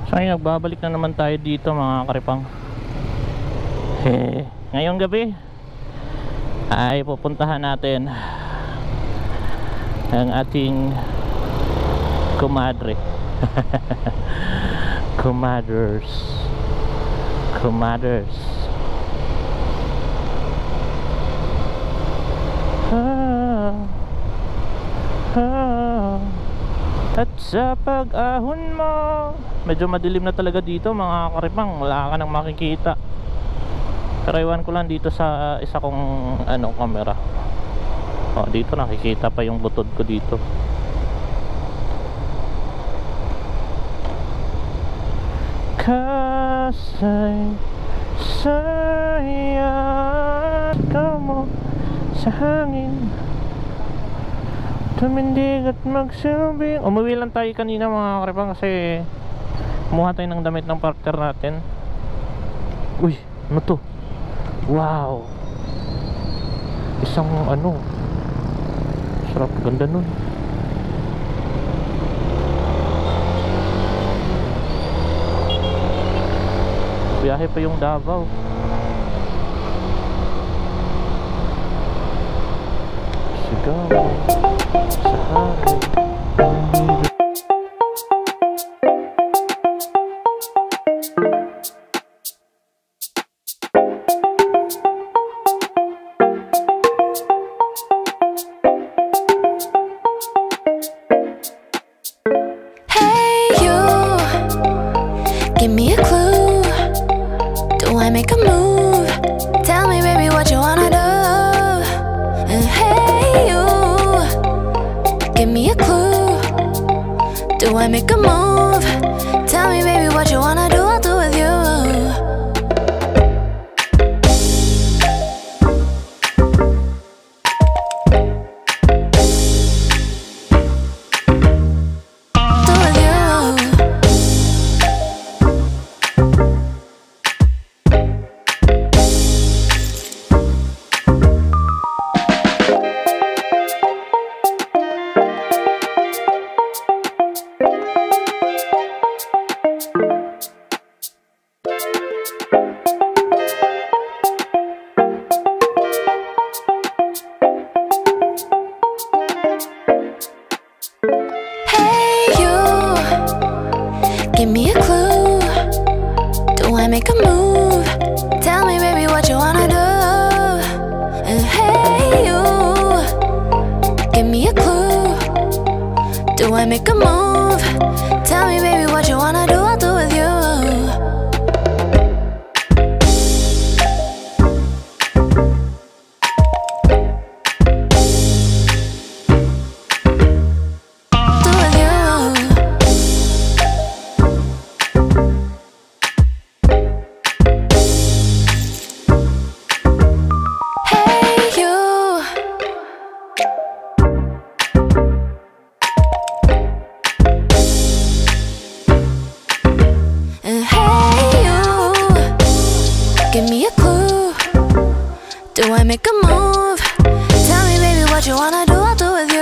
So nagbabalik na naman tayo dito mga karipang. Ngayong gabi ay pupuntahan natin ang ating kumadre. Kumaders. At sa pag-ahon mo, medyo madilim na talaga dito mga karipang, wala ka nang makikita. Pero iwan ko lang dito sa isa kong camera. Dito nakikita pa yung butod ko dito. Kasay sayang ka mo sa hangin, tumindig at magsilbing. Umuwi lang tayo kanina mga karipang kasi kumuha tayo ng damit ng partner natin. Uy, ano to? Wow, isang sarap, ganda nun. Biyahe pa yung Davao. Sigaw sa hari. Do I make a move? Tell me baby what you wanna do, I'll do with you.